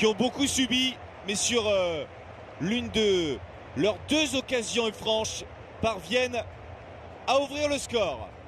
qui ont beaucoup subi, mais sur l'une de leurs deux occasions franches, parviennent à ouvrir le score.